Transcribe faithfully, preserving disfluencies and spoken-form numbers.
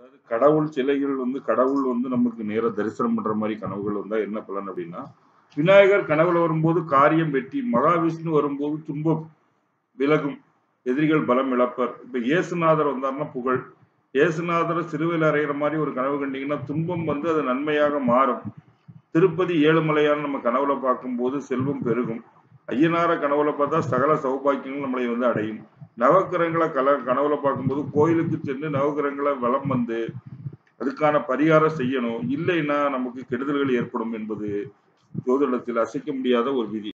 கடவுள் சிலைகள் வந்து கடவுள் வந்து நமக்கு நேரா தரிசனம் பண்ற மாரி கனவுகள் வந்தா என்ன பலன் அப்டின்னா, விநாயகர் கனவுல வரும்போது காரியம் வெற்றி, மகாவிஷ்ணு வரும்போது துன்பம் விலகும், எதிரிகள் பலம் இழப்பர். இப்ப இயேசுநாதர் வந்தார்னா புகழ். இயேசுநாதர சிலுவையில அறையிற மாரி ஒரு கனவு கண்டீங்கன்னா, துன்பம் வந்து அது நன்மையாக மாறும். திருப்பதி ஏழுமலையான் நம்ம கனவுல பார்க்கும்போது செல்வம் பெருகும். ஐயனார கனவுல பார்த்தா சகல சௌபாக்கியங்களும் நம்மளை வந்து அடையும். நவக்கிரகங்கள கல கனவுல பார்க்கும்போது கோயிலுக்கு சென்று நவக்கிரகங்கள வலம் வந்து அதுக்கான பரிகாரம் செய்யணும். இல்லைன்னா நமக்கு கெடுதல்கள் ஏற்படும் என்பது ஜோதிடத்தில் அசைக்க முடியாத ஒரு விதி.